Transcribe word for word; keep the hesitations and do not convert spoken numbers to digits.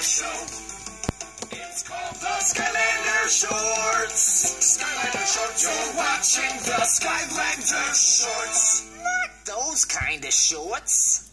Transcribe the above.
show. It's called the Skylander Shorts. Skylander Shorts. You're watching the Skylander Shorts. Not those kind of shorts.